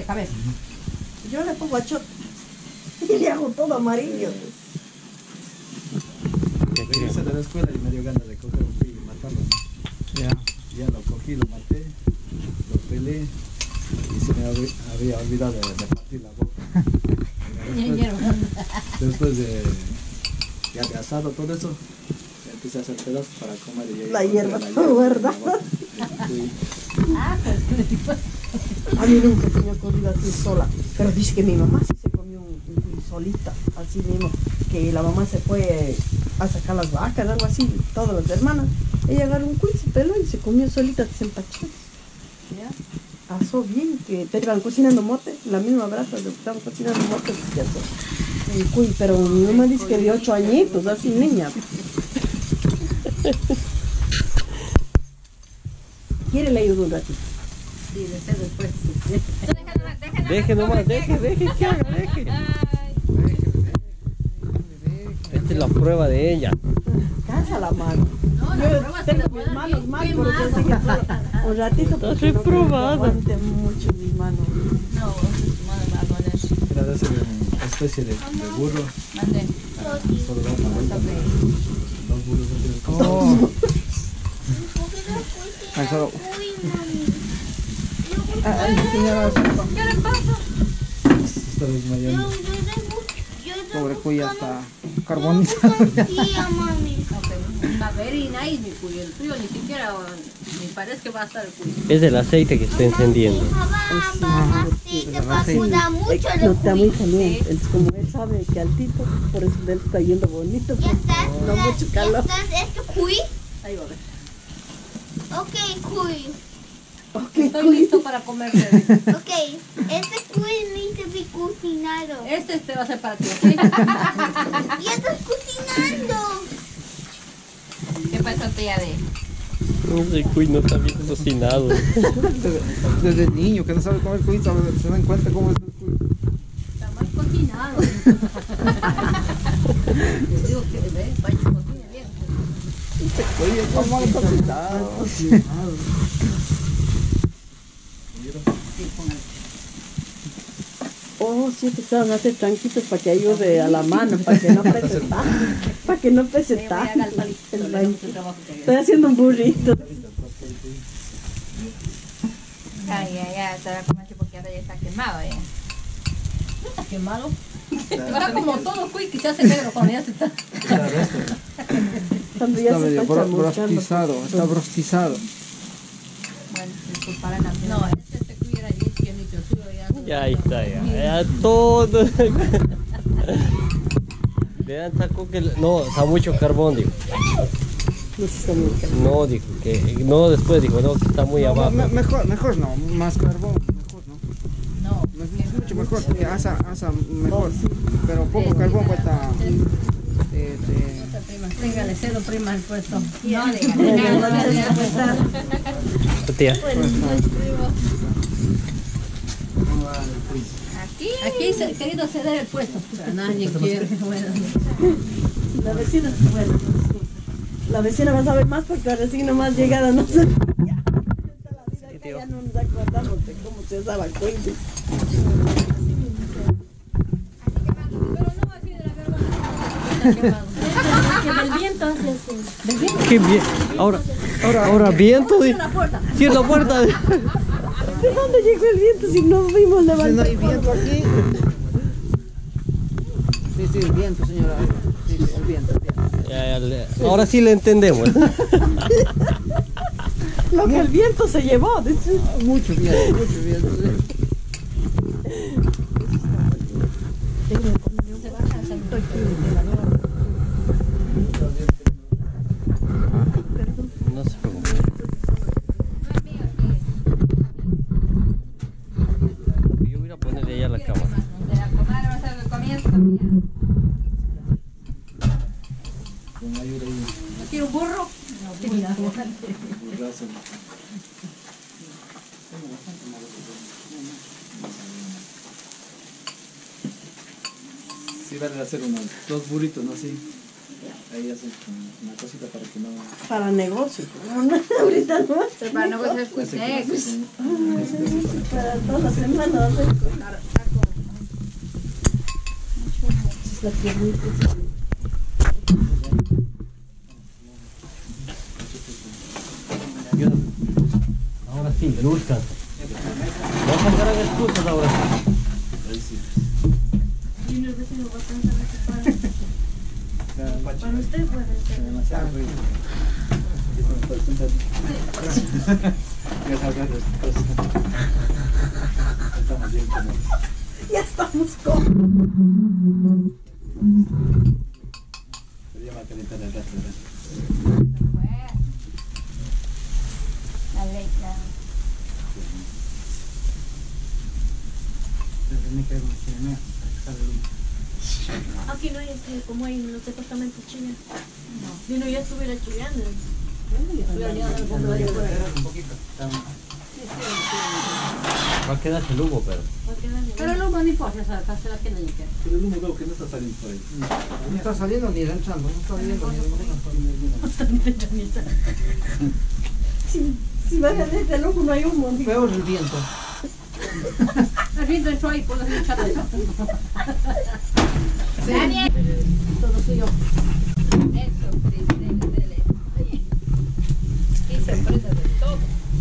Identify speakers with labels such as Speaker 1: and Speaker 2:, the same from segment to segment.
Speaker 1: cabeza.
Speaker 2: Yo le pongo achot y le hago todo amarillo.
Speaker 3: Regresé de la escuela y me dio ganas de coger un pillo y matarlo. Ya lo cogí, lo maté, lo pelé y se me había olvidado de partir la boca. Después de ya de asado todo eso, empecé a hacer pedazos para comer y
Speaker 2: La hierba, ¿verdad?
Speaker 1: Ah, pues.
Speaker 2: A mí nunca se me ha ocurrido así sola, pero dice que mi mamá sí se comió un cuy solita, así mismo, que la mamá se fue a sacar las vacas, algo así, todas las hermanas. Ella agarró un cuy, se peló y se comió solita, se empachó. ¿Ya? Asó bien, que te estaban cocinando mote, la misma brasa de que estaban cocinando mote, ya asó el cuy, pero mi mamá dice que de 8 añitos, así niña. ¿Quiere le ayudo un ratito?
Speaker 1: Sí, después.
Speaker 4: Deje nomás, deje que haga, deje. Esta es la prueba de ella.
Speaker 2: Cansa la mano. Yo tengo mis manos mal, pero yo sé que un ratito
Speaker 4: Estás reprobada.
Speaker 2: Aguante mucho mis manos.
Speaker 1: No, tu madre va a doler.
Speaker 3: era de hacer una especie de burro.
Speaker 1: Mande.
Speaker 3: Solo dar una vuelta. Dos burros dentro del costado.
Speaker 2: Ay, señora.
Speaker 1: ¿Qué le pasa?
Speaker 3: Se está desmayando.
Speaker 5: Pobre cuya está carbonizado.
Speaker 1: Va a ver y nadie ni cuyo. El tuyo ni siquiera ni parece que va a estar el cuyo.
Speaker 4: Es el aceite que está encendiendo.
Speaker 2: No está muy caliente. Es como él sabe que altito, por eso él está yendo bonito. No mucho calor.
Speaker 6: ¿Este cuy?
Speaker 1: Ahí va a ver.
Speaker 6: Ok, cuy.
Speaker 1: Estoy listo para comer. Bebé.
Speaker 6: Ok, este cuy necesita ser cocinado.
Speaker 1: Este va a ser para ti, ¿ok?
Speaker 6: ¡Ya estás cocinando!
Speaker 1: ¿Qué pasa, tía de?
Speaker 4: Ese cuy no está bien cocinado.
Speaker 5: Desde niño que no sabe comer cuy, se dan cuenta cómo es el cuy.
Speaker 1: Está mal cocinado. Les digo que, ve, vaya, cocina bien.
Speaker 5: Ese cuy está mal cocinado.
Speaker 2: Oh, sí, empezaron a hacer tranquitos para que ayude a la mano, para que no pese tanto. Para que no pese
Speaker 1: Voy a haga el
Speaker 2: tanto.
Speaker 1: palito,
Speaker 2: El
Speaker 1: le
Speaker 2: baño.
Speaker 1: damos el trabajo que
Speaker 2: Estoy haciendo un burrito.
Speaker 1: ya, te la comer porque ahora ya está quemado ya. ¿No está quemado? Está como todo cuy que se hace negro cuando ya se está.
Speaker 2: Cuando ya
Speaker 5: Está
Speaker 2: se
Speaker 5: medio
Speaker 2: está chamuscando.
Speaker 5: brostizado, está brostizado.
Speaker 1: Bueno, disculparán a mí. No, este cuy era bien chiquitito, suyo ya.
Speaker 4: Ya ahí está, ya todo. Vean, sacó que no, está mucho carbón, dijo.
Speaker 2: No se está muy caliente.
Speaker 4: No, dijo que no, después dijo, no, que está muy abajo.
Speaker 5: Mejor no, más carbón, mejor no.
Speaker 1: No.
Speaker 5: Es mucho mejor, porque asa mejor, pero poco carbón cuesta.
Speaker 1: Venga, le cedo prima el puesto. No,
Speaker 2: Bueno,
Speaker 1: dígale.
Speaker 2: gracias por estar.
Speaker 4: Tía.
Speaker 1: Aquí se ha querido ceder el puesto. Pero nadie quiere. Bueno.
Speaker 2: La vecina, bueno, la vecina va a saber más porque recién nomás llegada no sé. Ya no nos acordamos de cómo se usaba el cuento.
Speaker 1: Pero no así de la verdad. Está quemado.
Speaker 6: Que del viento hace así.
Speaker 4: Qué bien. Ahora viento.
Speaker 1: Cierra la puerta.
Speaker 4: Cierra la puerta.
Speaker 2: ¿De dónde llegó el viento si no vimos
Speaker 5: Si no
Speaker 2: levantar?
Speaker 5: hay viento aquí. Sí, el viento, señora. Sí, el viento.
Speaker 4: Ahora sí le entendemos.
Speaker 2: Lo que el viento se llevó.
Speaker 5: Mucho viento, mucho viento.
Speaker 4: No se preocupe. Yo voy a ponerle allá la cámara.
Speaker 1: De la comadre va a ser el comienzo. ¿No quiere un burro? No,
Speaker 3: Burrazo. Sí, vale hacer unos 2 burritos, ¿no? Sí. Ahí hacen una cosita para que no...
Speaker 2: Para negocio. Ahorita no.
Speaker 1: Pero para no coger cuitex.
Speaker 2: Para toda la semana. ¿No? La piernita.
Speaker 4: Ahora sí, me buscan. Vamos a sacar excusas ahora sí.
Speaker 3: Ahí sí.
Speaker 6: Y unos vecinos bastante preocupados. Para usted puede ser.
Speaker 3: Demasiado ruido. Aquí se me puede sentar. Ya sabes las cosas. Estamos bien cómodos.
Speaker 2: Ya estamos con.
Speaker 3: Pero ya va a calentar el rato, ¿verdad?
Speaker 1: La ley, la...
Speaker 6: Aquí no hay como hay en los departamentos chilenos. No. Yo no ya estuviera chuleando.
Speaker 4: Va a quedarse el humo, pero.
Speaker 1: Pero no, no importa, se la queda ya.
Speaker 3: Pero el humo veo que no está saliendo por ahí.
Speaker 5: No está saliendo ni entrando, no está saliendo ni entrando.
Speaker 2: Si vas a desde el ojo no hay humo.
Speaker 5: Peor el viento.
Speaker 1: El viento entró ahí, puedo echar eso. Daniel. Todo suyo. Eso, dele. Y se prende de todo.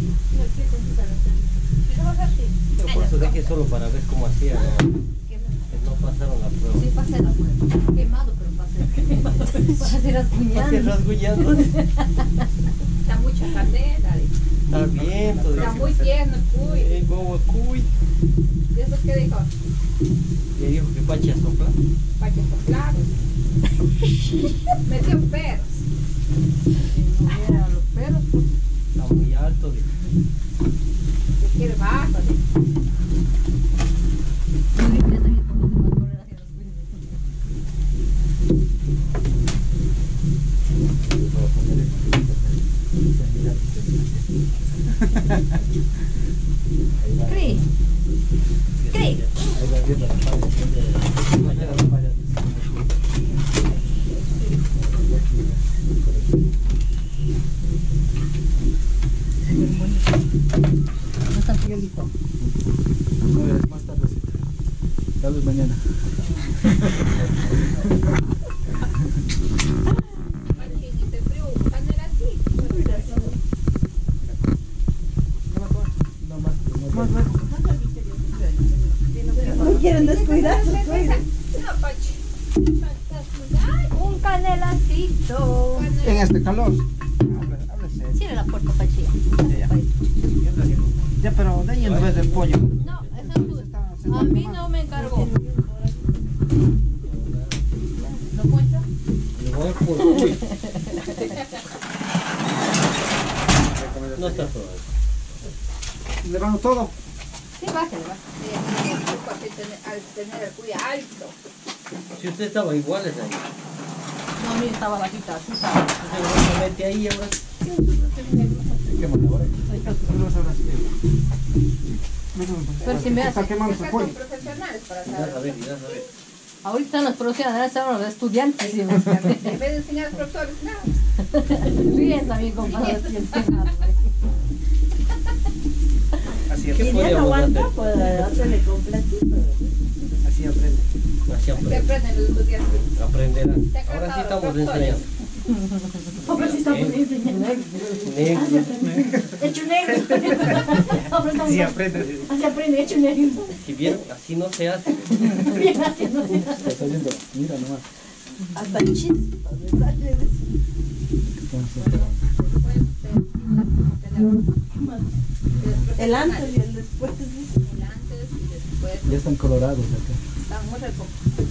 Speaker 4: Pero por eso dejé solo para ver cómo hacía. No pasaron la prueba.
Speaker 1: Sí, pasé la prueba. Quemado, pero pasé. Pasé rasguñando.
Speaker 4: Rasguñando.
Speaker 1: Está mucha candela.
Speaker 4: Está bien, todo.
Speaker 1: Está muy tierno, cuy.
Speaker 4: Como cuy.
Speaker 1: ¿Y eso qué dijo?
Speaker 4: Le dijo que Pachi a soplar.
Speaker 1: Para que soplaron. Metió perros. Si no hubiera los perros, pues
Speaker 4: Está muy alto. Dijo.
Speaker 1: yo quiero bajo. Cri. Cri.
Speaker 3: Ahí va viendo la falla. No, es más tarde, sí. Tal vez mañana.
Speaker 1: Machinito frío, canela así.
Speaker 3: No más.
Speaker 2: No quieren descuidar sus suegros.
Speaker 1: No, Pachi. Un canelacito.
Speaker 5: En este calor. Háblese.
Speaker 1: Cierra la puerta, Pachi.
Speaker 5: Ya, pero de ahí en vez del pollo.
Speaker 1: No, eso es tú. A mí no me encargó. ¿Lo cuenta?
Speaker 4: Le voy a por cuy. No está todo.
Speaker 5: Le van todo.
Speaker 1: Sí, bájale, al tener el cuy alto.
Speaker 4: Si usted estaba igual es ahí.
Speaker 1: No, a mí estaba bajita, así estaba.
Speaker 4: Usted se mete ahí ahora.
Speaker 3: ¿Qué manda ahora?
Speaker 1: Pero si me hace.
Speaker 5: Está quemándose el pollo.
Speaker 1: Profesionales para
Speaker 4: Irás
Speaker 1: saber.
Speaker 4: a ver, irás a ver.
Speaker 1: Ahorita están los profesionales, están los estudiantes. ¿Sí? En vez de enseñar a los profesores, nada. Ríen también, compadre.
Speaker 3: Así
Speaker 2: Si ya no
Speaker 4: podríamos
Speaker 2: aguanta,
Speaker 4: hacer?
Speaker 2: pues hacerle completito.
Speaker 3: Así aprende.
Speaker 4: Así
Speaker 1: Que
Speaker 4: aprende.
Speaker 1: aprenden los estudiantes.
Speaker 4: Aprenderán.
Speaker 1: Te
Speaker 4: Ahora sí
Speaker 1: acordado,
Speaker 4: estamos
Speaker 1: doctores.
Speaker 4: enseñando.
Speaker 2: Ahora sí estamos enseñando.
Speaker 4: Negro.
Speaker 2: Hecho negro.
Speaker 3: Sí aprende.
Speaker 2: Así aprende, hecho negro.
Speaker 4: Si vieron, así no se hace.
Speaker 2: Bien haciendo.
Speaker 3: Está saliendo. Mira nomás.
Speaker 2: Hasta chispas me sale de eso. El antes y el después.
Speaker 1: El antes y después.
Speaker 3: Ya están colorados acá.
Speaker 1: Está muy rico.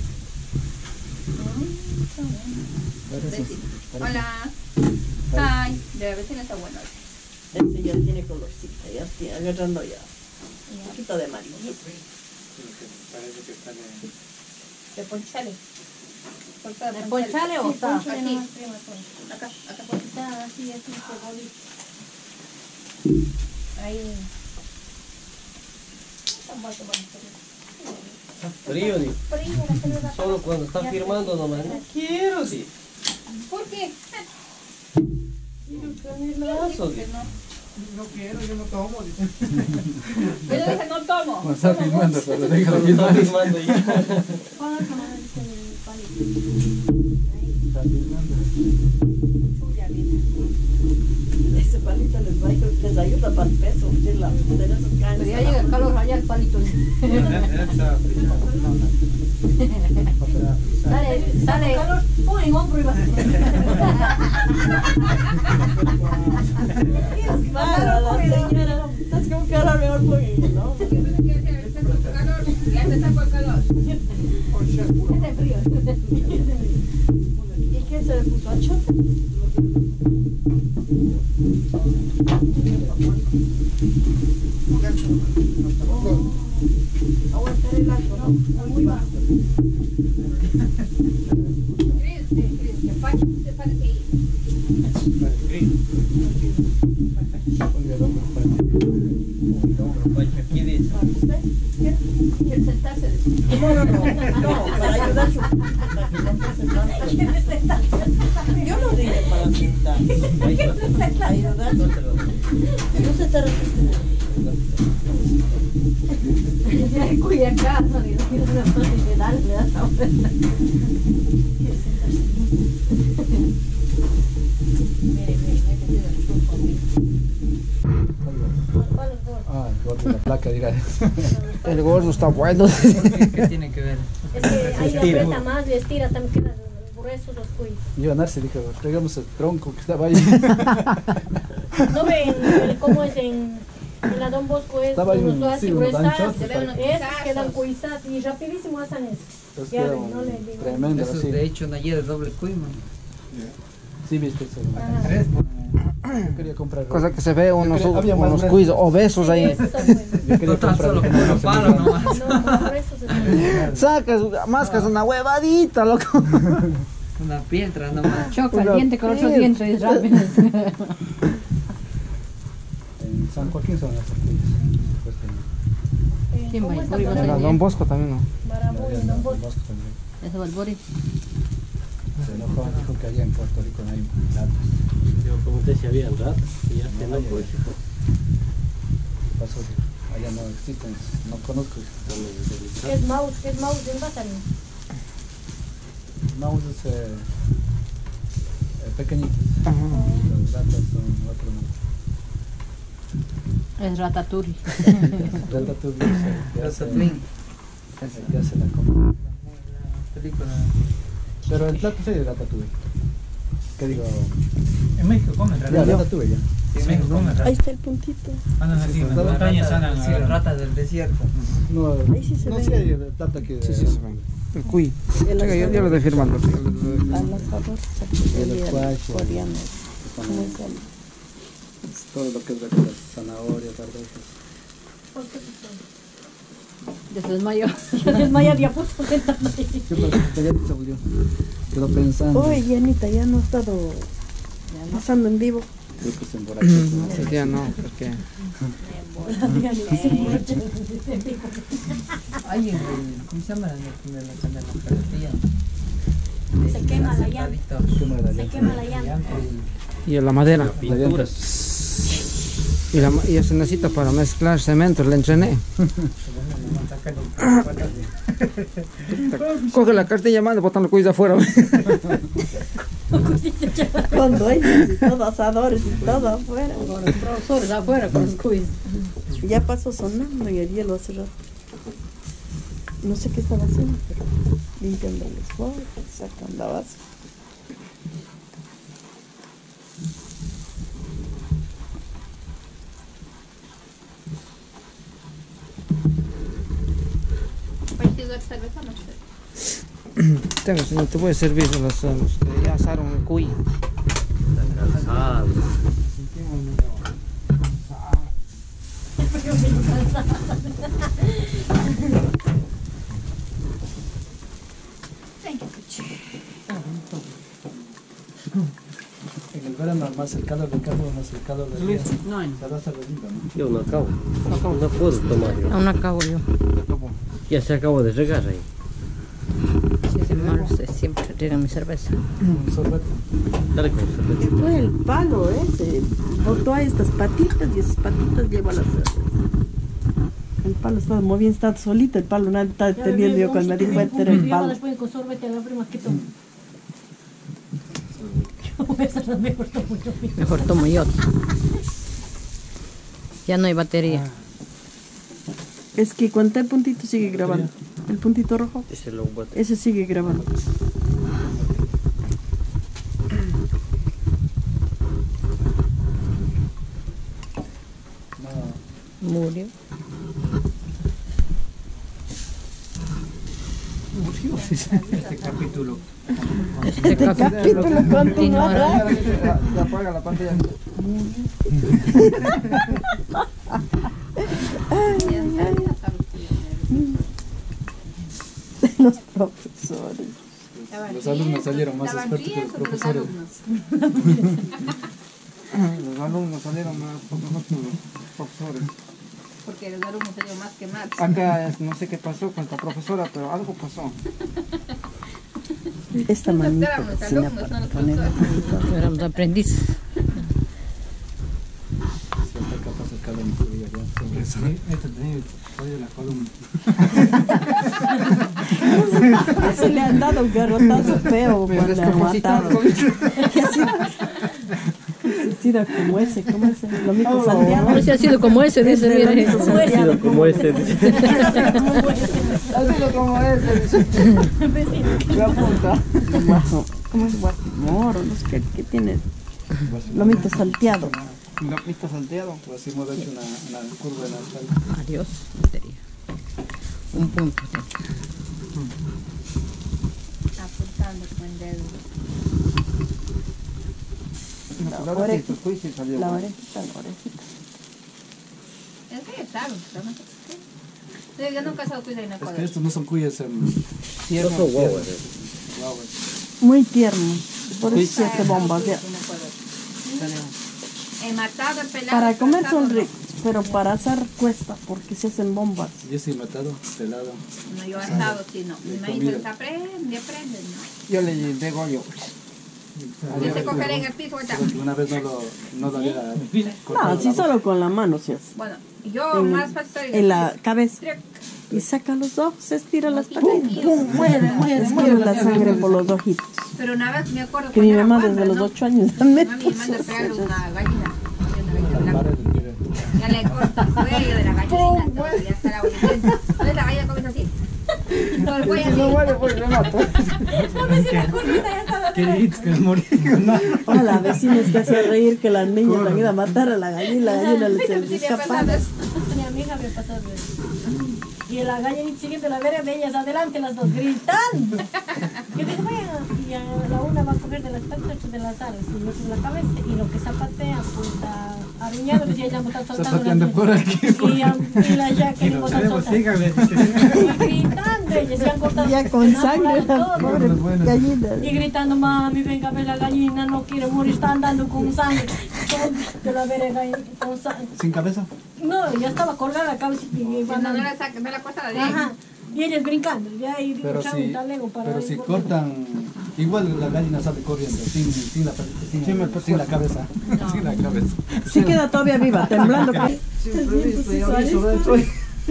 Speaker 3: Parece.
Speaker 1: Hola. Hi. De la vecina está bueno.
Speaker 2: Ese ya tiene colorcito, ya estoy agarrando ya. Un poquito de amarillito.
Speaker 3: Parece que está
Speaker 1: De ponchale.
Speaker 2: ¿De ponchale o está?
Speaker 1: Aquí. Acá.
Speaker 6: Está así, cebolita.
Speaker 1: Ahí.
Speaker 4: Frío, digo. Solo cuando está firmando nomás. No quiero, sí.
Speaker 1: ¿Por qué?
Speaker 5: No quiero, yo no tomo. Dice.
Speaker 1: Yo dije no tomo.
Speaker 3: No está filmando, pero déjalo
Speaker 4: Está
Speaker 3: filmar.
Speaker 4: filmando ya.
Speaker 3: Está filmando.
Speaker 2: Ese palito les ayuda para el peso, de esos
Speaker 1: Pero ya llega el calor allá el palito. Dale. Calor, pon en hombro y vas.
Speaker 2: Para la señora, estás con cara mejor por ella, ¿no?
Speaker 1: Ya te sacó el calor.
Speaker 2: Este frío. ¿Y qué se le puso a chota? Aguantar el alto, ¿no? Muy bajo.
Speaker 1: Que Pacho se parece ahí.
Speaker 4: ¿Qué dice?
Speaker 2: ¿Usted?
Speaker 1: Quiere sentarse.
Speaker 2: No, para ayudar su Yo no dije para sentar. Ayudar. No se te resiste.
Speaker 1: Ya cuida acá, no le das la vuelta. Mire, hay que tener el truco aquí.
Speaker 3: Ah, el gordo de la placa, dirá.
Speaker 5: El gordo está bueno.
Speaker 7: ¿Qué tiene que ver?
Speaker 6: Es que ahí aprieta más y estira, también quedan gruesos los cuis.
Speaker 3: Yo a Narce dije, traigamos el tronco que estaba ahí.
Speaker 6: ¿No ven cómo es en la Don Bosco? Es
Speaker 3: Estaba ahí
Speaker 6: unos dos
Speaker 3: sí,
Speaker 6: así
Speaker 3: unos
Speaker 6: gruesas,
Speaker 3: anchotes,
Speaker 6: esas quedan cuizas y rapidísimo hacen eso.
Speaker 3: Entonces
Speaker 6: Ya
Speaker 3: queda
Speaker 6: ven, no le digo.
Speaker 3: tremendo,
Speaker 7: Eso
Speaker 3: así.
Speaker 7: de hecho ayer de doble cuima.
Speaker 3: Sí, viste eso. Yo quería comprar.
Speaker 5: Cosa que se ve unos
Speaker 3: Había más grueso.
Speaker 5: cuis obesos ahí.
Speaker 6: Eso está bueno.
Speaker 3: Yo quería
Speaker 7: Total,
Speaker 3: comprar.
Speaker 7: solo
Speaker 3: que
Speaker 7: con
Speaker 3: no
Speaker 7: un
Speaker 3: se
Speaker 7: palo
Speaker 3: me iba.
Speaker 7: nomás.
Speaker 6: No, como gruesos es
Speaker 5: Sacas, mascas una huevadita, loco.
Speaker 7: Una piedra nomás.
Speaker 1: Choca el
Speaker 5: Una
Speaker 1: diente con otro
Speaker 5: piedra.
Speaker 1: diente y es rápido.
Speaker 3: En San Joaquín son esas cuyas.
Speaker 1: ¿Quién va a ir?
Speaker 6: ¿Cómo
Speaker 1: Bori va a
Speaker 6: está?
Speaker 1: ser.
Speaker 5: La Don Bosco también, ¿no?
Speaker 6: Marabú y Don Bosco.
Speaker 1: Eso va el Bori.
Speaker 3: Se enojó, dijo que allá en Puerto Rico no hay ratas.
Speaker 4: Yo pregunté si había ratas y ya que no, pues.
Speaker 3: Pasó que allá no existen, no conozco.
Speaker 6: ¿Qué es mouse? ¿Qué es mouse en Bátaro?
Speaker 3: Mouse es pequeñitos.
Speaker 5: Ajá.
Speaker 3: Los ratas son otro nombre.
Speaker 1: Es ratatouille.
Speaker 3: Ratatouille es
Speaker 7: Ratatouille.
Speaker 3: el que hace la comida.
Speaker 7: Película.
Speaker 3: Pero el plato sí es ratatouille. ¿Qué digo?
Speaker 8: En México comen
Speaker 3: Ya,
Speaker 8: ratas.
Speaker 3: ratatouille ya.
Speaker 8: Sí, en México comen
Speaker 2: Ahí
Speaker 8: ratas.
Speaker 2: está el puntito.
Speaker 8: Andan así, en las montañas andan
Speaker 7: Sí,
Speaker 8: a
Speaker 7: ratas del desierto.
Speaker 3: No,
Speaker 2: Ahí sí se
Speaker 3: no
Speaker 2: ve.
Speaker 3: sé el plato aquí.
Speaker 5: Sí, sí, se ve. El cuy.
Speaker 2: El
Speaker 5: Checa, yo lo estoy firmando.
Speaker 2: Al asador se
Speaker 3: El
Speaker 2: ve
Speaker 3: squash,
Speaker 2: coreano.
Speaker 3: con
Speaker 2: ¿Cómo es el?
Speaker 3: todo lo que es de las zanahorias, arroces.
Speaker 1: Ya se desmayó.
Speaker 6: Es Maya Diapuso.
Speaker 3: Yo pensé que ya se volvió. Quedó pensando.
Speaker 2: Oye, Anita, ya no ha estado pasando en vivo.
Speaker 3: Creo que se emborrachó.
Speaker 5: Ese día no, porque
Speaker 7: Ay, ¿cómo se llama la carretilla?
Speaker 6: Se quema la llanta.
Speaker 3: ¿Cómo era
Speaker 6: Se
Speaker 3: ya?
Speaker 6: quema la llanta.
Speaker 5: y la madera.
Speaker 3: La llanta.
Speaker 5: Y se necesita para mezclar cemento, le entrené. Coge la cartilla, manda, botan los cuis de afuera.
Speaker 2: Cuando hay todo asadores y todo afuera.
Speaker 1: Con los profesores afuera con los quiz.
Speaker 2: Ya pasó sonando y el hielo hace rato. No sé qué estaba haciendo, pero limpiando los fuegos, sacando la base.
Speaker 5: Tengo, señor, te voy a servir los que ya asaron el cuy.
Speaker 4: Ah,
Speaker 3: En el verano más el calor de carne, más el calor de día. Se da cervecita, ¿no?
Speaker 4: yo no acabo. No puedo tomar yo.
Speaker 1: Aún acabo yo.
Speaker 4: Ya se acabó de regar ahí.
Speaker 1: hermanos siempre tienen mi cerveza.
Speaker 3: Un sorbete.
Speaker 4: Dale con
Speaker 2: ¿Qué fue el palo ese? Botó a estas patitas y esas patitas lleva la cerveza. El palo estaba muy bien, está solito el palo, nadie está teniendo yo cuando me di cuenta era el palo.
Speaker 6: Después con sorbete a la prima que tomo.
Speaker 1: Mejor tomo yo. Ya no hay batería.
Speaker 2: Es que cuando está el puntito sigue grabando. El puntito rojo, ese sigue grabando.
Speaker 1: Murió.
Speaker 8: Este capítulo.
Speaker 2: Este capítulo continuará.
Speaker 5: Ya apaga la pantalla.
Speaker 2: Los profesores.
Speaker 3: Los alumnos salieron más expertos que los profesores.
Speaker 5: Los alumnos salieron más mejor que los profesores.
Speaker 1: Porque los alumnos salieron más que más.
Speaker 5: Acá no sé qué pasó con esta profesora, pero algo pasó.
Speaker 2: Esta manita
Speaker 1: Éramos
Speaker 2: cocina
Speaker 1: alumnos,
Speaker 2: para
Speaker 1: no los
Speaker 2: poner
Speaker 1: profesores. Éramos aprendices.
Speaker 3: Si hasta acá pasa el calentura y allá sobre eso.
Speaker 8: Sí, esto tenía todavía la columna.
Speaker 2: Se le han dado un garrotazo feo cuando le han matado. Ha sido como ese, ¿cómo es el lomito salteado?
Speaker 1: No, si ha sido como ese, dice, mire.
Speaker 4: Ha sido como este.
Speaker 5: Ha sido como ese, dice. Me apunta.
Speaker 2: ¿Cómo es guatimoro? No sé qué tiene. Lomito salteado.
Speaker 5: Lomito salteado.
Speaker 3: Pues así hemos hecho una curva en alta.
Speaker 1: Adiós, batería. Un punto. Apuntando con el dedo.
Speaker 5: La orejita salió.
Speaker 2: La orejita, la orejita.
Speaker 1: Es que está, ¿no? Yo nunca he estado cuidando
Speaker 3: Es que estos no son cuyas
Speaker 4: No son guaguas.
Speaker 2: Muy tierno. Por eso se hace bombas. Ya.
Speaker 1: He matado el pelado.
Speaker 2: Para comer son
Speaker 1: matado,
Speaker 2: ricos, pero para asar cuesta porque se hacen bombas.
Speaker 3: Yo sí he matado, pelado.
Speaker 1: No, yo asado, sí, no. Mi marido se aprende, ¿no?
Speaker 5: Yo le degollo.
Speaker 1: Yo se cogeré en el piso ahorita.
Speaker 3: Pero que una vez no lo había cortado
Speaker 2: No, si
Speaker 3: la boca.
Speaker 2: solo con la mano se hace.
Speaker 1: Bueno, yo más fácil estoy
Speaker 2: En la cabeza. Y saca los ojos, se estira las patitas. Estira la sangre por los ojitos.
Speaker 1: Pero una vez me acuerdo
Speaker 2: Que mi
Speaker 1: cuando
Speaker 2: mamá
Speaker 1: era
Speaker 2: desde los
Speaker 1: guagua,
Speaker 2: 8 años
Speaker 1: ¿no?
Speaker 2: me
Speaker 1: Mami
Speaker 2: puso
Speaker 1: manda a
Speaker 2: a
Speaker 1: pegarle
Speaker 2: hacer
Speaker 1: una gallina.
Speaker 3: Al
Speaker 1: Una
Speaker 3: mar
Speaker 1: gallina
Speaker 3: del tigre.
Speaker 1: blanca. Ya le corta el cuello de la gallina. Todo, ya está la bolita. Entonces la gallina comienza así. Todo el cuello
Speaker 5: Si no
Speaker 1: así.
Speaker 5: muere, pues me mato.
Speaker 8: ¿Qué dijiste que morí?
Speaker 2: a la vecina es que hacía reír que las niñas han ido a matar a la gallina se les
Speaker 1: Sí,
Speaker 2: escapaba.
Speaker 6: Y a mi hija me pasó eso. Y la gallinita siguiente la veré de ellas adelante, las dos gritando. Y digo, bueno, y a la una va a coger de las patas de las alas, y mete la cabeza, y lo que zapatea, pues está ariñado, pues ya me está soltando.
Speaker 3: Zapateando por aquí.
Speaker 6: Y la ya que me está soltando.
Speaker 8: Sígame.
Speaker 6: Y gritando, ellas se han cortado.
Speaker 2: Ya con sangre
Speaker 6: todo.
Speaker 2: las pobres gallinas.
Speaker 6: Y gritando, mami, venga a ver la gallina, no quiere morir, está andando con sangre. Que la veré con sangre.
Speaker 3: ¿Sin cabeza?
Speaker 6: No, ya estaba colgada la cabeza y
Speaker 1: No, no la saca, no la corta de
Speaker 6: ajá. Y ellos brincando, ya y digo,
Speaker 3: Pero
Speaker 6: chao,
Speaker 3: si,
Speaker 6: talego para
Speaker 3: pero
Speaker 6: ir
Speaker 3: si
Speaker 6: por-
Speaker 3: cortan, igual la gallina sale corriendo, sin la cabeza. Sin la cabeza.
Speaker 2: Sí queda todavía viva, temblando.
Speaker 5: Siempre he visto y aviso de esto.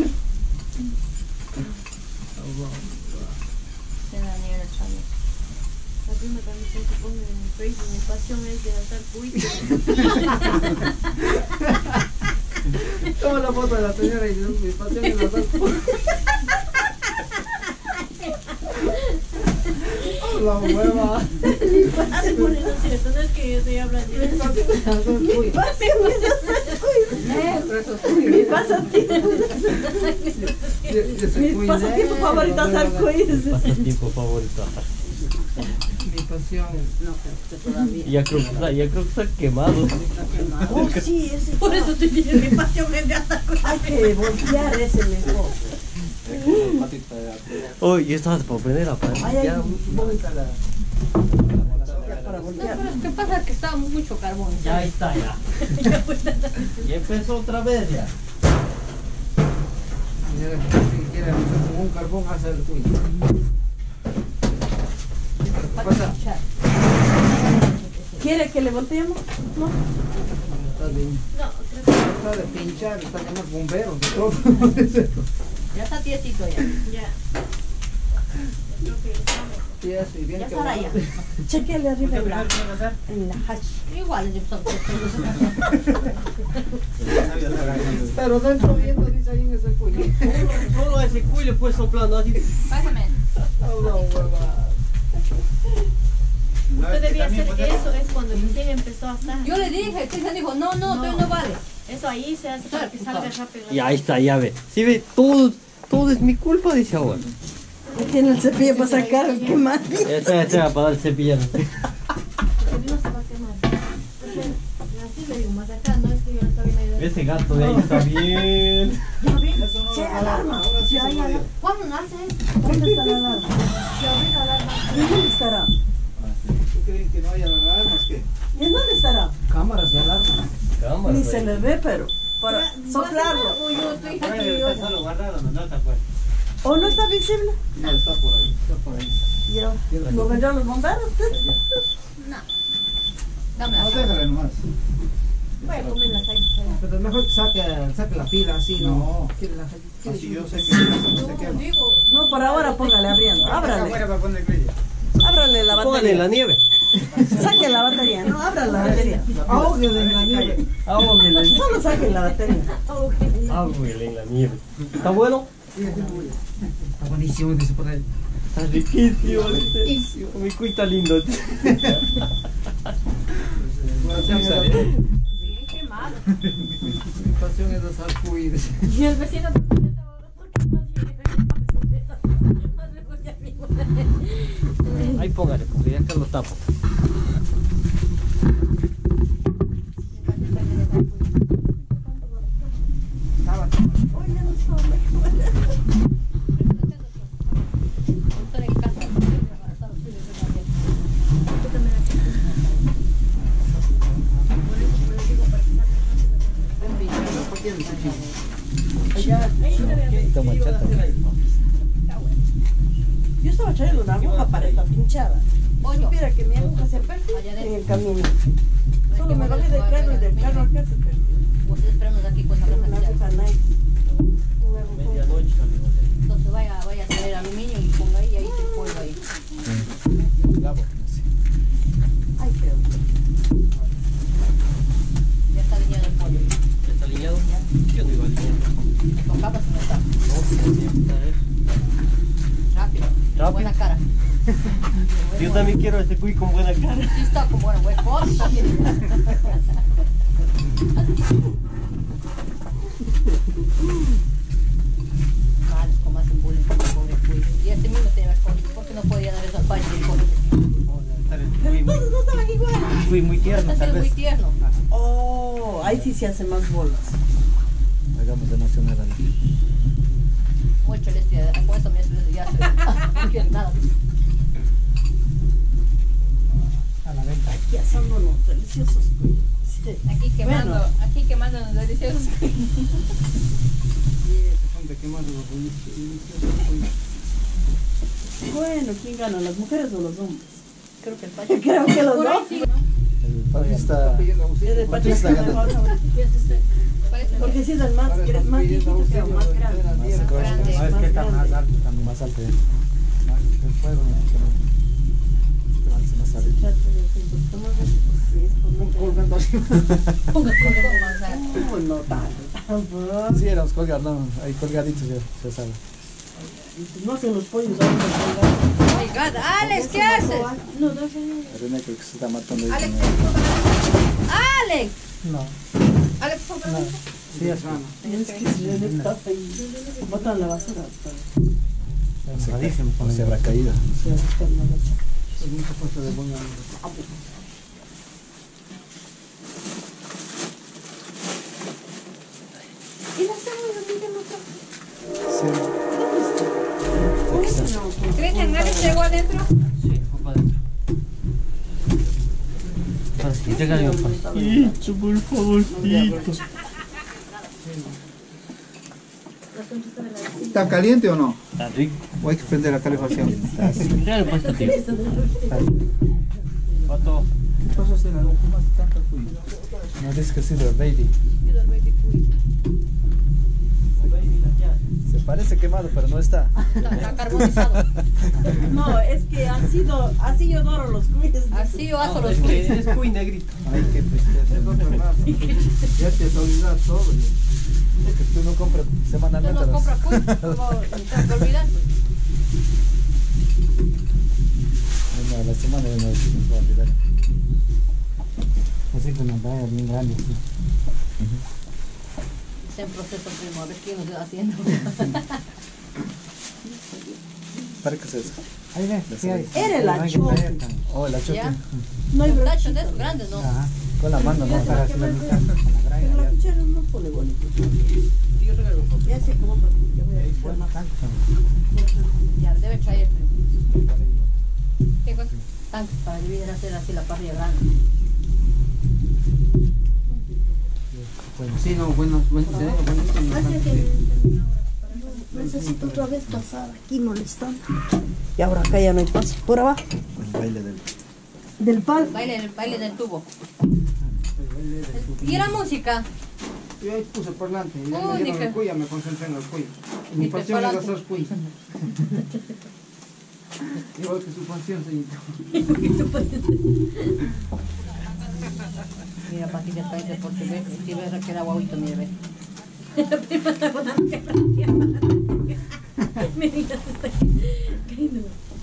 Speaker 6: La prima también se pone en Facebook, mi pasión es de altar cuy.
Speaker 5: Toma la foto de la señora y dice, mi pasión es la sal. La hueva.
Speaker 6: Hace por eso cierto, no es que yo estoy hablando.
Speaker 2: Mi pasatiempo favorito es arcoíris.
Speaker 4: Pasatiempo favorito.
Speaker 5: Mi pasión.
Speaker 2: No, pero todavía.
Speaker 4: Ya creo que está quemado.
Speaker 2: Oh, sí, ese.
Speaker 6: Por eso estoy diciendo mi pasión es de altar cuy.
Speaker 2: Hay que voltear ese mejor.
Speaker 3: Patita de atrás.
Speaker 4: Oh, y esto por prender la pared.
Speaker 2: Ay, ay,
Speaker 4: Ya,
Speaker 2: bonita la. Para voltear.
Speaker 1: ¿Qué pasa? Que estaba mucho carbón.
Speaker 4: ya está, ya. Ya empezó otra vez ya.
Speaker 5: Si quiere hacer con un carbón, hace el cuy. pasa?
Speaker 2: ¿Quiere que le volteemos? No.
Speaker 5: Está bien.
Speaker 6: No,
Speaker 5: Está de pinchar, está con los bomberos y todo.
Speaker 1: Ya está tiesito ya.
Speaker 6: ya. Creo que estamos.
Speaker 5: Sí, así, bien
Speaker 1: Ya
Speaker 5: que
Speaker 1: estará
Speaker 5: bueno.
Speaker 1: ya.
Speaker 2: Chequeale arriba en la hash.
Speaker 1: Igual es
Speaker 5: Pero no entró viendo, dice ahí en ese cuello.
Speaker 4: Solo ese cuello fue soplando así.
Speaker 1: Pásame.
Speaker 5: No, hueva.
Speaker 6: Usted debía hacer eso, es cuando recién empezó a asar.
Speaker 1: Yo le dije, Cristian dijo, no, todavía no vale.
Speaker 6: Eso ahí se hace para que salga rápido.
Speaker 4: Y ahí está, ya ve. Si ve, todo es mi culpa, dice ahora.
Speaker 2: Tiene el cepillo para sacar el quemado.
Speaker 4: Espera, para dar el cepillado.
Speaker 6: Porque no se va a quemar. Así le digo, más acá, no es que yo no está bien ayudando.
Speaker 4: Ese gato de ahí está bien.
Speaker 6: ¿Ya bien?
Speaker 5: Eso no
Speaker 2: Sí,
Speaker 5: lo
Speaker 2: alarma.
Speaker 5: ahora sí
Speaker 2: Sí,
Speaker 5: se
Speaker 2: hay
Speaker 5: podía.
Speaker 2: alarma.
Speaker 6: ¿Cuándo nace esto?
Speaker 2: ¿Dónde está la alarma?
Speaker 6: Se abrió la alarma.
Speaker 2: ¿Y dónde estará?
Speaker 5: ¿Tú crees que no haya alarmas? ¿Qué?
Speaker 2: ¿Y en dónde estará?
Speaker 5: Cámaras y alarmas.
Speaker 2: Ni se le ve, pero para soplarlo.
Speaker 1: Uy, yo estoy aquí.
Speaker 4: Solo guardaron, no te acuerdas.
Speaker 2: ¿O no está visible?
Speaker 5: No, está por ahí, está por ahí.
Speaker 2: Ya. ¿Lo vendrán los bomberos?
Speaker 1: Dame
Speaker 5: No,
Speaker 1: la
Speaker 5: déjale nomás.
Speaker 6: Voy a comerlas ahí.
Speaker 5: Pero mejor saque la pila así, ¿no?
Speaker 3: No.
Speaker 5: Quiere la-
Speaker 3: Así yo sé que no se quema.
Speaker 2: No, por ahora póngale abriendo. Ábrale.
Speaker 3: Afuera para poner grilla.
Speaker 2: Ábrale la
Speaker 4: Póngale en la
Speaker 2: batería.
Speaker 4: nieve.
Speaker 2: Saque la batería. No, abra la batería.
Speaker 5: Ahóguele en la nieve.
Speaker 4: Ahóguele.
Speaker 2: Solo saque la batería.
Speaker 4: Ahóguele en la nieve. ¿Está bueno?
Speaker 5: Está buenísimo, dice por ahí.
Speaker 4: Está riquísimo. Mi cuita lindo.
Speaker 1: Bien quemado.
Speaker 5: Mi pasión es los arcoíris.
Speaker 6: Y el vecino también estaba ahora porque más lejos de arriba.
Speaker 4: Ahí póngale, porque ya que lo tapo.
Speaker 2: Yo estaba trayendo una aguja para esta pinchada.
Speaker 1: Oye.
Speaker 2: Supiera que mi aguja se perdió en el camino. Solo me bajé del carro y del carro acá se perdió.
Speaker 1: Ustedes esperamos aquí con esa
Speaker 2: Una aguja Nike.
Speaker 4: Medianoche salimos de ahí.
Speaker 1: Entonces vaya a traer aluminio y ponga ahí y ahí te polvo ahí.
Speaker 2: Ay, creo.
Speaker 1: Ya está alineado el pollo.
Speaker 4: ¿Ya está alineado? Yo no iba alineado.
Speaker 1: Con capas no está. Rápido.
Speaker 4: Rápido.
Speaker 1: Buena cara.
Speaker 4: Yo también quiero ese cuy con buena cara.
Speaker 1: Sí está con buena foto también. Mal, como hacen bullying con el pobre cuy. Y este mismo tenía que ver con porque no podía dar eso al país del pollo.
Speaker 2: Todos no estaban igual.
Speaker 3: Fui muy tierno,
Speaker 1: Está
Speaker 3: tal
Speaker 1: siendo muy
Speaker 3: vez.
Speaker 1: tierno.
Speaker 2: Oh, ahí sí se hacen más bolas.
Speaker 3: Hagamos emocionar a la
Speaker 1: Mucho el este, con eso me ya se no quiere nada.
Speaker 8: A la venta.
Speaker 2: Aquí asando los deliciosos. Sí.
Speaker 1: Aquí quemando los deliciosos.
Speaker 5: Son de quemar los deliciosos.
Speaker 2: Bueno, ¿quién gana? ¿Las mujeres o los hombres?
Speaker 1: Creo que el payo.
Speaker 2: Creo que los
Speaker 1: Por ahí
Speaker 2: dos.
Speaker 1: sí,
Speaker 3: El Paquista.
Speaker 2: El Patricia
Speaker 3: Paquista
Speaker 2: mejor,
Speaker 3: gana.
Speaker 1: parece que-
Speaker 2: porque si es el más, es más viejito, pero más grande.
Speaker 1: grande.
Speaker 8: No, es que está más alto también.
Speaker 3: Más alto.
Speaker 8: El fuego.
Speaker 3: Más alto.
Speaker 2: Trate de ser un poquito más alto, porque si es por mucho.
Speaker 5: Colgando así.
Speaker 2: Uy, no tanto.
Speaker 3: Sí, éramos colgados, no, ahí colgaditos ya, se sabe.
Speaker 2: No hacen los pollos ahora con
Speaker 1: Oh my God, Alex, ¿qué haces?
Speaker 2: No, no sé.
Speaker 3: René creo que se está matando ahí.
Speaker 1: Alex, Alex,
Speaker 8: No.
Speaker 1: Alex, compra.
Speaker 8: Sí, es raro.
Speaker 2: Es que si le destafa y botan la basura.
Speaker 8: Enojadísimo con
Speaker 3: Se
Speaker 8: ella.
Speaker 3: habrá caído.
Speaker 2: Se va a buscar una leche.
Speaker 5: Es mucha cosa de buena.
Speaker 2: ¿Y la cebolla dónde no está?
Speaker 3: Sí.
Speaker 1: Cristian, ¿Alex llegó adentro?
Speaker 4: Sí, fue para adentro. Y déjale un pasito, por favorcito.
Speaker 5: ¿Está caliente o no?
Speaker 4: Está rico.
Speaker 5: ¿O hay que prender la calefacción?
Speaker 4: Ya lo he puesto, tío. Pato.
Speaker 5: ¿Qué pasó, Stella? ¿Cómo fumaste tanto cuy?
Speaker 8: No dices que sí, el baby.
Speaker 3: Se parece quemado, pero no está.
Speaker 1: Está carbonizado.
Speaker 2: No, es que así yo adoro los cuyes.
Speaker 1: Así yo hago los
Speaker 4: Es
Speaker 1: cuis.
Speaker 4: que es muy negrito.
Speaker 5: Ay, qué tristeza. Ya te has olvidado todo.
Speaker 3: Es que tú no compras
Speaker 1: Tú
Speaker 3: semanalmente.
Speaker 1: no compras cuis, como te olvidas.
Speaker 3: No, la semana no se va a olvidar.
Speaker 8: Así que nos da bien grande. Sí.
Speaker 1: Está en proceso, primo, a ver quién lo está haciendo.
Speaker 3: ¿Para qué es eso?
Speaker 8: Ahí ves, sí hay.
Speaker 2: Era el
Speaker 8: No hay que
Speaker 2: achote.
Speaker 8: traer tan-
Speaker 3: Oh, la choque.
Speaker 1: ¿Ya?
Speaker 2: No hay
Speaker 1: Un
Speaker 2: brochita.
Speaker 1: tacho de esos grandes, ¿no?
Speaker 8: Ajá.
Speaker 3: Con la mano, ¿no?
Speaker 8: Para hacer la mitad con la
Speaker 2: Pero la
Speaker 8: graña.
Speaker 2: cuchara no pone bonito.
Speaker 4: Yo regalo un poco.
Speaker 2: Ya sé cómo ya voy a
Speaker 8: Ya.
Speaker 2: echar más.
Speaker 8: Tanto también.
Speaker 1: Ya, debe traer, primo.
Speaker 8: Por ahí.
Speaker 1: ¿Qué cosa? Tanques para dividir, hacer así la parrilla grande.
Speaker 5: Sí, no, buenos
Speaker 2: Necesito otra vez pasar aquí molestando. Y ahora acá ya no hay paso. Por abajo.
Speaker 3: El baile del...
Speaker 2: Del pal.
Speaker 1: El baile del tubo. ¿Y la música?
Speaker 5: Yo ahí puse parlante. Y
Speaker 1: Oh,
Speaker 5: ya me dieron
Speaker 1: dije.
Speaker 5: el cuy, ya me concentré en el cuy. Y mi
Speaker 1: Dije,
Speaker 5: pasión es
Speaker 1: parlante.
Speaker 5: hacer cuy. Igual que su pasión, señorita.
Speaker 1: Mira, Patilla está ahí porque ve, si ves que era guauito, mire, ve.
Speaker 6: Me digas, está cayendo.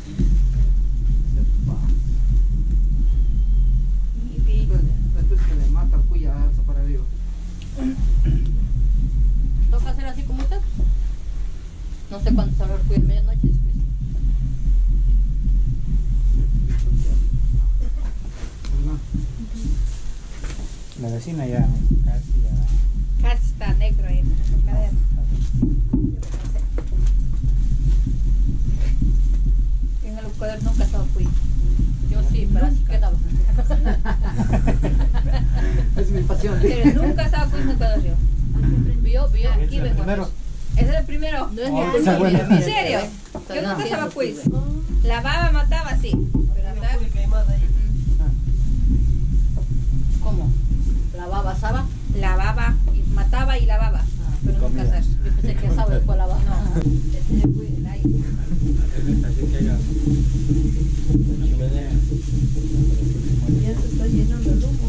Speaker 5: Después que le mata el cuy, ya alza para arriba.
Speaker 1: ¿Toca hacer así como usted? No sé cuándo saldrá el cuy en medianoche después.
Speaker 8: La vecina ya casi ya.
Speaker 1: Casi está negro ahí en su cadera. En el cuaderno nunca estaba cuy. Yo sí, pero así quedaba.
Speaker 5: Es mi pasión.
Speaker 1: Pero nunca estaba cuy en el cuaderno. Vio, aquí vengo.
Speaker 8: Primero.
Speaker 1: Ese es el primero. No es
Speaker 8: Oh,
Speaker 1: ni
Speaker 8: esa buena.
Speaker 1: ¿En serio? Yo nunca estaba quiz. La baba mataba así. Pero acá, ¿cómo? ¿La baba asaba? La baba y mataba y lavaba. Pero nunca sabes. Yo pensé que asaba y después lavaba. No. Tenía cuy ahí.
Speaker 4: Así que haya una chimenea.
Speaker 2: Ya se está llenando el humo.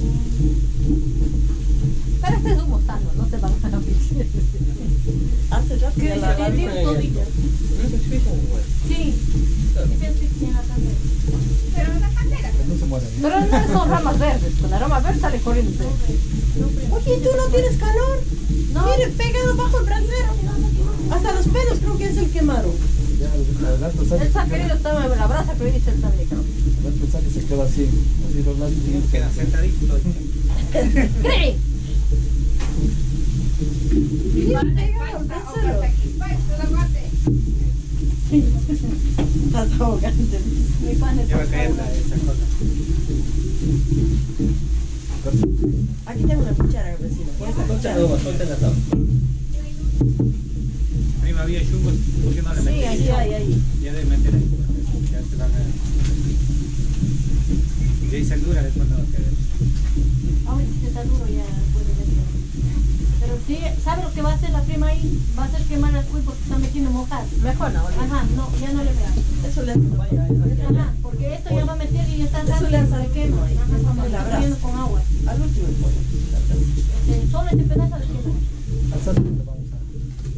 Speaker 1: Pero este es humo sano, no se van a pisar.
Speaker 2: Hace rato ya la
Speaker 6: ¿Qué tiene todito? Sí. Ese asfixia en la candela.
Speaker 1: Pero en la candela.
Speaker 3: No se muere.
Speaker 1: Pero no son ramas verdes. Con la rama verde sale corriendo.
Speaker 2: Oye, ¿tú no tienes calor? No. Mire, pegado bajo el brasero. Hasta los pelos creo que es el quemado.
Speaker 3: Ya, adelante sale.
Speaker 1: Él está querido estar en la brasa, pero dice él también.
Speaker 3: Adelante sale y se queda así. Así los lados.
Speaker 4: Queda sentadito.
Speaker 1: ¡Cree!
Speaker 2: Pegado al brasero. Estás ahogante.
Speaker 6: Mi pan es
Speaker 4: Ya va a caer esa cosa.
Speaker 2: Aquí tengo una cuchara, vecino. Con esta cuchara.
Speaker 4: Suelta la tabla. Prima, había chungos. ¿Por qué no le
Speaker 2: Sí,
Speaker 4: metes?
Speaker 2: ahí, ahí.
Speaker 4: Ya debe meter ahí. Ya se van a... Y de ahí se dura después no va a quedar.
Speaker 6: Ahora si está duro ya puede meter. Pero sí, ¿sabe lo que va a hacer la prima ahí? Va a hacer quemar el cuy porque está metiendo mojar.
Speaker 2: Mejor no.
Speaker 6: Ajá, no, ya no le veas.
Speaker 2: Eso le hace vaya.
Speaker 6: Ajá, porque esto ya va a meter y ya está
Speaker 2: Eso le hace
Speaker 6: le quema.
Speaker 2: ahí.
Speaker 6: Ajá, cuando
Speaker 2: La
Speaker 6: está
Speaker 2: brasa.
Speaker 6: hirviendo con agua.
Speaker 2: Al último el pollo.
Speaker 6: Solo este pedazo le quema.
Speaker 3: Al salto le vamos a...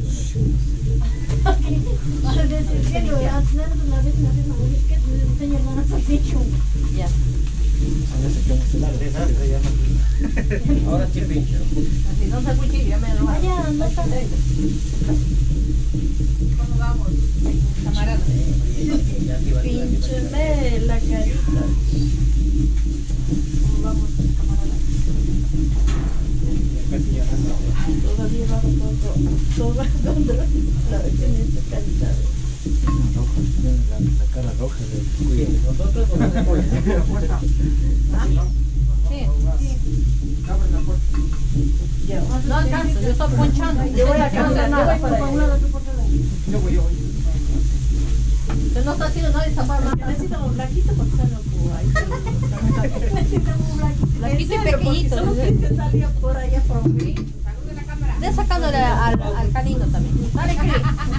Speaker 6: Para decir que lo tenemos una vez una abuela que nos enseña hermana salchicho.
Speaker 1: Ya.
Speaker 3: Parece que vamos a cenar.
Speaker 4: Ahora sí pincho.
Speaker 1: Así no se cuchillo, ya me lo hago.
Speaker 6: Allá no está.
Speaker 1: ¿Cómo vamos? Camarada.
Speaker 2: Píncheme la carita.
Speaker 1: ¿Cómo vamos, camarada?
Speaker 2: Todavía va todo dando la vecina está cansada.
Speaker 3: La cara roja del cuy.
Speaker 4: Nosotros no hacemos
Speaker 1: Sí. No alcanzo, yo estoy ponchando.
Speaker 2: Yo voy a cantar nada para
Speaker 6: un lado, tú por otro lado.
Speaker 5: Yo voy.
Speaker 1: Usted no está haciendo nada de esa palma.
Speaker 2: Necesitamos blanquito porque sale ahí.
Speaker 6: Necesitamos un blanquito.
Speaker 1: Blanquito y pequeñito.
Speaker 2: Solo que salía por allá por mí.
Speaker 1: De sacándole al canino también. Dale, Cris.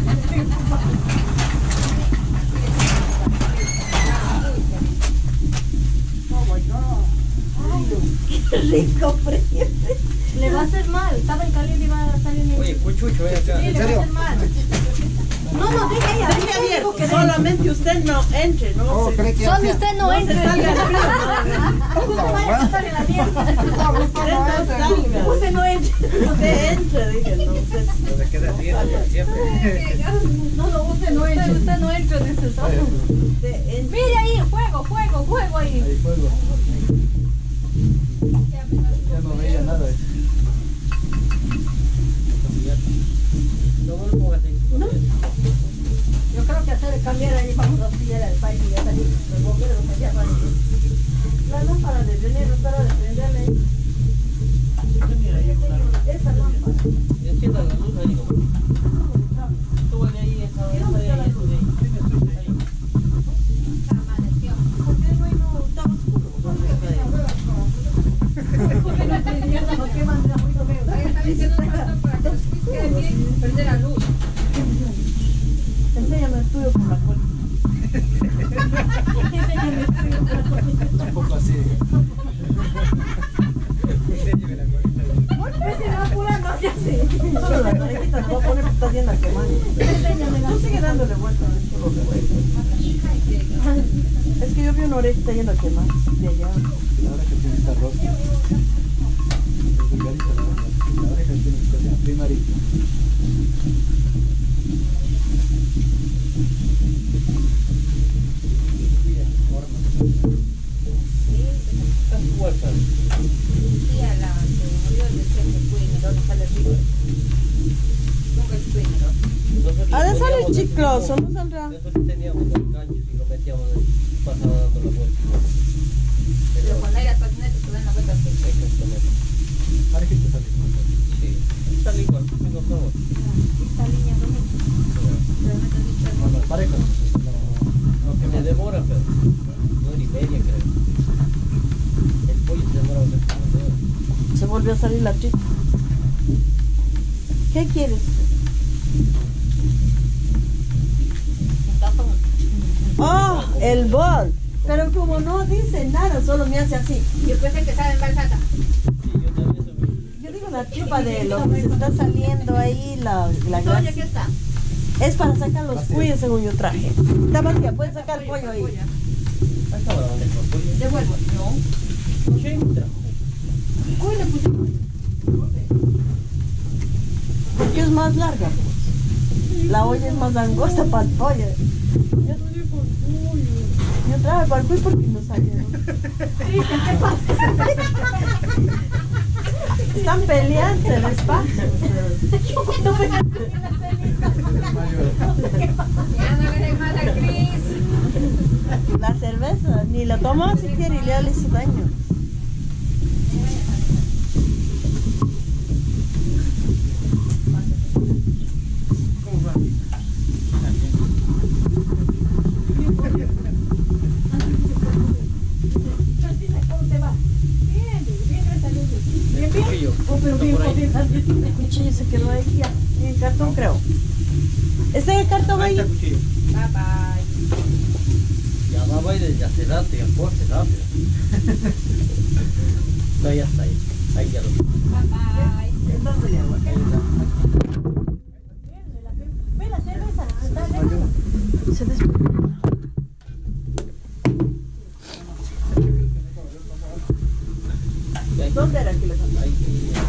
Speaker 2: Qué rico frío.
Speaker 6: Le va a hacer mal. Estaba en caliente y va a salir en
Speaker 4: Oye, Cuchucho, ven acá.
Speaker 6: Sí, le va a hacer mal. No, no, deja ella.
Speaker 2: Deje abierto, que solamente usted no entre, ¿no?
Speaker 5: Oh, cree que
Speaker 1: Solo usted no
Speaker 2: se
Speaker 1: entre.
Speaker 2: salga al frío.
Speaker 6: Justo vaya a estar en la mierda.
Speaker 2: Usted no entre. Usted entre, dije, no. Usted
Speaker 4: No me queda bien siempre.
Speaker 6: No, no, usted no entra.
Speaker 1: Usted no entra, dice solo.
Speaker 2: entre.
Speaker 1: Mire ahí, fuego ahí.
Speaker 3: Ahí fuego. Ya no veía nada.
Speaker 4: No me lo pongas ahí.
Speaker 6: Yo creo que hacer cambiar ahí, vamos a pillar al país y ya salir. Los bomberos allá van. La lámpara de veneno para prenderle ahí. Esa lámpara.
Speaker 4: Encienda la luz ahí, nomás. Súbale ahí esa de ahí, eso de ahí.
Speaker 1: Amaneció.
Speaker 2: ¿Por qué no está oscuro?
Speaker 6: Porque no te diviertas, ¿por qué mandas ruido feo?
Speaker 1: Está diciendo para que quede bien, prende la luz.
Speaker 2: Enséñame el tuyo por la cola.
Speaker 6: Enséñame el tuyo por la cola.
Speaker 3: Un poco así.
Speaker 6: Pues se va apurando, ya sé.
Speaker 2: Solo la conejita no va a poner porque está llena de quemar.
Speaker 6: Enséñame la
Speaker 2: Tú sigue dándole vuelta a esto lo que voy. Es que yo vi una orejita llena de quemar de allá.
Speaker 3: La oreja tiene que estar roja. Es vulgarita la oreja tiene que estar primarita.
Speaker 4: Está su huerta.
Speaker 1: Sí, a la que murió el de Cuímero, no sale rico. Nunca es Cuímero.
Speaker 2: Ha de salir chicloso, ¿no saldrá?
Speaker 4: Nosotros teníamos los ganchos y lo metíamos ahí, pasaba dando la vuelta.
Speaker 1: Pero cuando hay las patinetas se dan la vuelta así.
Speaker 4: Exactamente.
Speaker 3: Parejita sale.
Speaker 4: Sí. Sale igual, tengo todo.
Speaker 6: Esta línea no me...
Speaker 3: No, las parejas no
Speaker 4: Se
Speaker 3: queman.
Speaker 4: demora, pero 1:30 creo. El pollo se demora unas 2 horas.
Speaker 2: Se volvió a salir la chica. ¿Qué quieres? Oh, el bol. Pero como no dice nada, solo me hace así.
Speaker 1: Yo pensé que estaba embarazada.
Speaker 4: Sí, yo también eso me...
Speaker 2: Yo digo la chupa de lo que se está saliendo ahí, la
Speaker 1: Oye,
Speaker 2: grasa.
Speaker 1: ¿qué está?
Speaker 2: Es para sacar los cuyes según yo traje. Está vacía, puedes sacar el pollo ahí.
Speaker 4: Ahí estaba la bandeja de pollo.
Speaker 1: Devuelvo. No.
Speaker 4: Sí, me trajo.
Speaker 2: Cuy le pusimos. Porque es más larga. La olla es más angosta para el pollo. Yo traje para el cuy porque no salieron. Están peleando el espacio.
Speaker 1: Ya no le den más a Cris.
Speaker 2: La cerveza, ni la toma si quiere y le hizo daño.
Speaker 6: ¿Cómo te va? Bien, bien, gracias a Dios. Bien, bien.
Speaker 4: Cuchillo.
Speaker 6: Oh, pero bien,
Speaker 4: Está por ahí.
Speaker 6: bien.
Speaker 2: El cuchillo se quedó ahí ya, en el cartón creo. ¿Está en el cartón
Speaker 4: Ahí
Speaker 2: ahí?
Speaker 4: está el cuchillo.
Speaker 1: Bye bye.
Speaker 4: Ya va desde hace rato y aporte rápido. No, ya está ahí. Ahí ya lo vi.
Speaker 1: Bye bye.
Speaker 2: Entonces le hago.
Speaker 4: Ahí está.
Speaker 6: Ve la cerveza, está lejos.
Speaker 2: Se despegó.
Speaker 4: Y ahí-
Speaker 2: ¿Dónde era que le faltaba?
Speaker 4: ahí-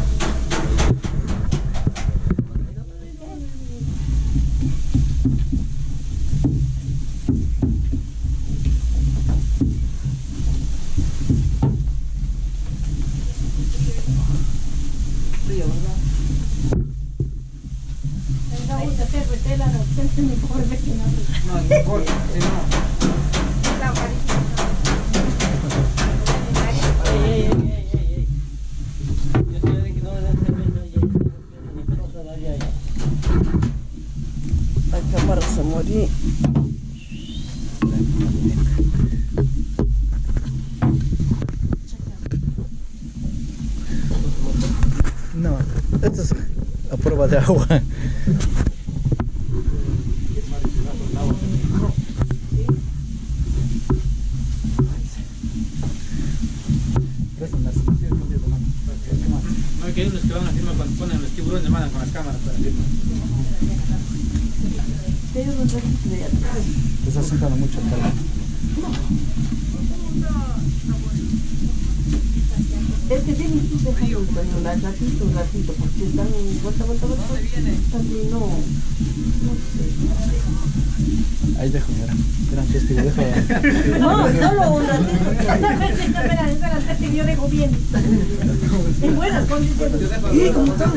Speaker 2: Frío, ¿verdad?
Speaker 6: Venga, gusta hacer retela, no, siempre mi pobre vecina.
Speaker 5: No, mejor, si no.
Speaker 1: La
Speaker 2: a morir.
Speaker 3: No, esto es a prueba de agua.
Speaker 8: No, hay que hay unos que van a firmar cuando ponen los tiburones, le mandan con las cámaras para firmar.
Speaker 3: Te estás sentando mucho, Carlos.
Speaker 2: Es que tienes que dejarlo un ratito, porque están vuelta. También no sé.
Speaker 3: Ahí dejo, mira. Gran testigo, dejo.
Speaker 2: No, solo un ratito.
Speaker 6: Espera, que yo dejo bien. En buenas condiciones.
Speaker 2: ¿Y cómo están?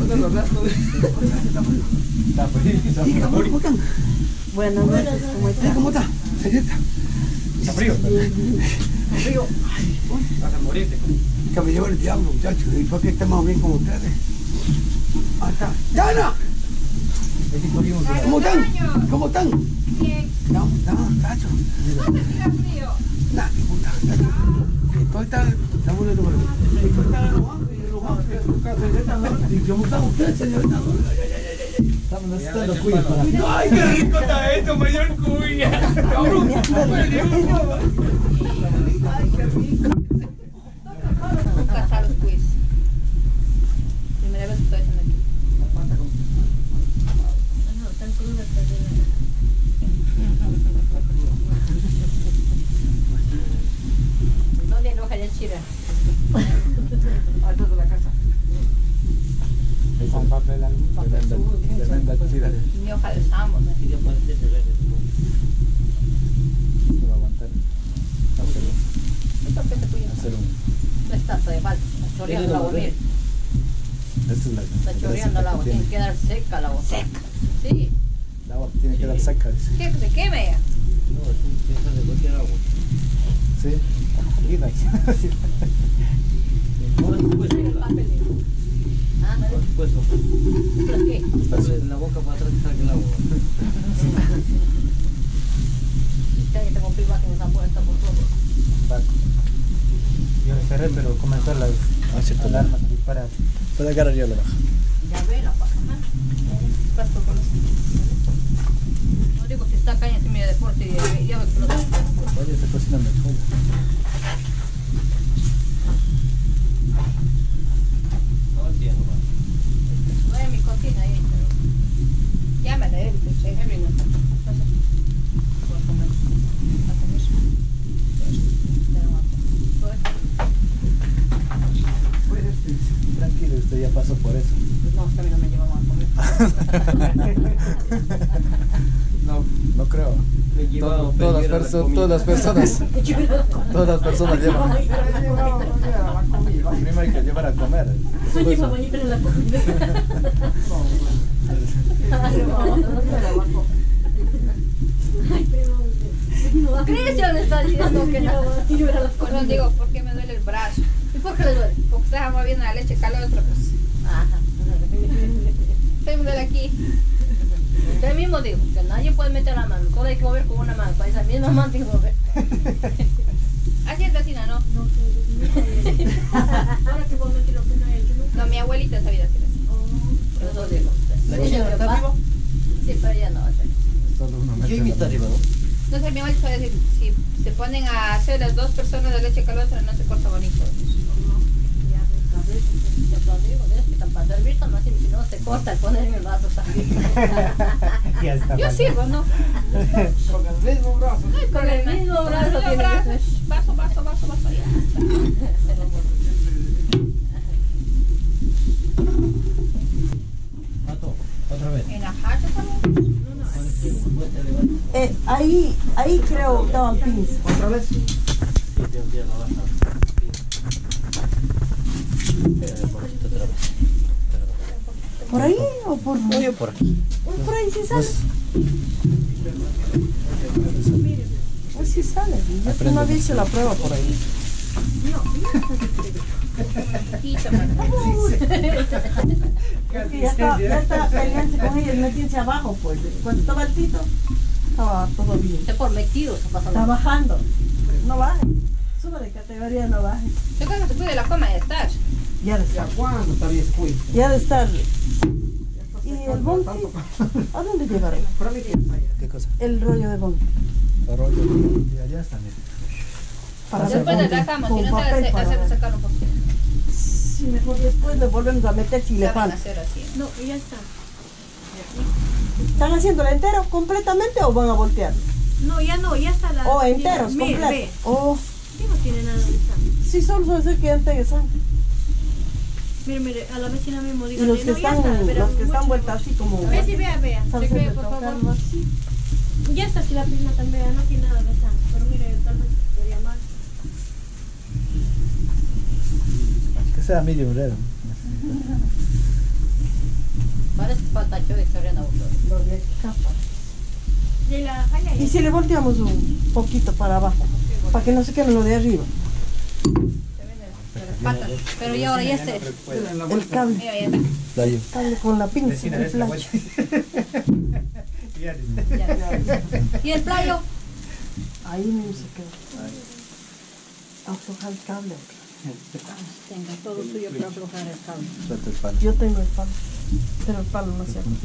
Speaker 2: Buenas noches, ¿cómo están?
Speaker 8: ¿Cómo está? ¿Está frío?
Speaker 2: Frío.
Speaker 8: Vas a morirte.
Speaker 9: Que me llevó el diablo, muchachos, y fue que estemos bien como ustedes. Ahí está. ¡Dana! ¿Cómo están? ¿Cómo están?
Speaker 1: Bien.
Speaker 9: No, muchachos.
Speaker 1: ¿Dónde tira frío?
Speaker 9: Nah, qué puta. Esto está bueno, esto está enojando y cómo están ustedes, señorita.
Speaker 3: Estamos necesitando cuyo para.
Speaker 9: ¡Ay, qué rico está esto, mayor cuya! ¡Ay, qué rico!
Speaker 1: Nunca sabes, pues. Primera vez que estoy haciendo aquí.
Speaker 6: No, tan cruda que de la
Speaker 1: ¿Dónde enoja ya Chira?
Speaker 9: Alto de la casa.
Speaker 8: Con papel algún
Speaker 3: Tremenda chira.
Speaker 1: Mi hoja de sambo, ¿no?
Speaker 4: Y ya parece ese verde.
Speaker 3: No va a aguantar.
Speaker 1: Esto que te puede
Speaker 3: Hacer un.
Speaker 1: no está de falta, está chorreando el agua, mira.
Speaker 3: Esta es la.
Speaker 1: Está chorreando el agua, tiene que quedar seca el agua. ¿Seca? Sí.
Speaker 3: El agua tiene que dar seca, dice.
Speaker 1: ¿Qué? ¿Se queme ya?
Speaker 4: No, es un pienso de cualquier agua.
Speaker 3: Sí. Linda.
Speaker 4: Ahora después,
Speaker 1: El papel, digo. Ah, ¿no?
Speaker 4: después,
Speaker 1: ¿Pero qué?
Speaker 4: de la boca para atrás que salga el agua.
Speaker 1: Ya te compré imagen esa puerta por todo.
Speaker 8: Yo le cerré, pero comenzó las alarmas a disparar.
Speaker 3: Puede agarrar yo la baja.
Speaker 1: Ya ve la paja. Pasto con los... No digo que está caña en medio de deporte y ya me explotó.
Speaker 3: Oye, está cocinando el pollo.
Speaker 4: No entiendo, man.
Speaker 1: No hay mi cocina ahí, pero... Llámale a él, que se Henry no está. Entonces, por comer. A comer.
Speaker 3: Tranquilo, usted ya pasó por eso.
Speaker 1: No, es que a mí no me llevamos a comer.
Speaker 3: No creo.
Speaker 4: Me llevaba
Speaker 3: Todas las personas llevan. Primero hay que llevar a comer.
Speaker 6: No llevaba ni para la comida.
Speaker 1: Cristian está diciendo que no.
Speaker 6: Yo era la
Speaker 1: No digo, ¿por qué me duele el brazo?
Speaker 6: ¿Y por qué le duele?
Speaker 1: Porque estaba moviendo la leche calostra, pues. Ajá. Me duele aquí. Usted mismo dijo que nadie puede meter la mano, solo hay que mover con una mano. Para esa misma mano hay que mover. Así es, vecina, ¿no?
Speaker 6: No sé. Ahora que vos me lo que no he hecho, ¿no?
Speaker 1: No, mi abuelita sabía hacer eso. Por eso digo.
Speaker 4: ¿Ella está arriba?
Speaker 1: Sí, pero ella no.
Speaker 3: Solo uno mete
Speaker 4: Jimmy
Speaker 3: la
Speaker 4: está
Speaker 3: mano.
Speaker 4: arriba, ¿no?
Speaker 1: No sé, mi abuelita sabía decir, si se ponen a hacer las dos personas de leche calostra, no se corta bonito.
Speaker 6: Ya ves, a veces.
Speaker 1: Yo te lo digo, ¿ves? Que para servir tan así, si no se corta el ponerme el vaso también.
Speaker 8: Ya está.
Speaker 1: Yo sirvo, ¿no?
Speaker 9: Con el mismo brazo.
Speaker 1: Con el mismo brazo tiene que ser. Vaso, ya está.
Speaker 4: Mato, otra vez.
Speaker 1: En la hacha también.
Speaker 2: Ahí creo estaban pins.
Speaker 9: ¿Otra vez?
Speaker 4: Sí, te envía la baja. Otra vez.
Speaker 2: ¿Por ahí o por
Speaker 4: Yo por aquí.
Speaker 2: por ahí sí sale? Pues sí sale. Yo una vez hice la prueba por ahí. Es que ya está peleándose con ellos, metiéndose abajo, pues. Cuando estaba altito, estaba todo bien.
Speaker 1: Está por metido,
Speaker 2: está bajando. No baje. Suba de categoría, no baje.
Speaker 1: Yo creo que se cuide la cama de estar.
Speaker 2: Ya de estar.
Speaker 5: ¿Cuándo estaría escuito?
Speaker 2: Ya de estar. ¿Y el bonqui? ¿A dónde llevaré?
Speaker 3: ¿Qué cosa?
Speaker 2: El rollo de bonqui.
Speaker 3: El rollo de allá está, mira.
Speaker 2: Para
Speaker 1: Después de la cama, si no te hace sacar un poquito.
Speaker 2: Sí, mejor después le volvemos a meter si le falta.
Speaker 1: Hacer así.
Speaker 6: No, ya está.
Speaker 2: ¿Están haciéndolo entero completamente o van a voltear?
Speaker 6: No, ya está la...
Speaker 2: O enteros, completos.
Speaker 6: Ve.
Speaker 2: Oh,
Speaker 6: ¿Qué no tiene nada de sangre?
Speaker 2: sí, solo se hace que antes de sangre.
Speaker 6: Mire, a la vecina mismo
Speaker 2: Y
Speaker 6: dígale,
Speaker 2: los que están vueltas así como...
Speaker 6: Ve, sí, vea.
Speaker 2: ¿sabes?
Speaker 6: Chequee, por favor. Así. Ya está, si la pisma también no tiene nada de sangre. Pero mire, tal vez debería más.
Speaker 3: Que sea medio raro.
Speaker 1: Parece que falta yo de Soriana
Speaker 2: Lo de capa.
Speaker 6: De la jaya.
Speaker 2: Y si le volteamos un poquito para abajo, para que no se quede lo de arriba.
Speaker 1: Patas. Pero ya ahora ya está.
Speaker 2: El cable.
Speaker 1: Ya está.
Speaker 2: El cable con la pinza, el plancho.
Speaker 1: ¿Y el playo?
Speaker 2: Ahí mismo se quedó. Aflojar el cable.
Speaker 1: Tenga todo suyo para aflojar el cable.
Speaker 3: Suelta el palo.
Speaker 2: Yo tengo el palo, pero el palo no se hace.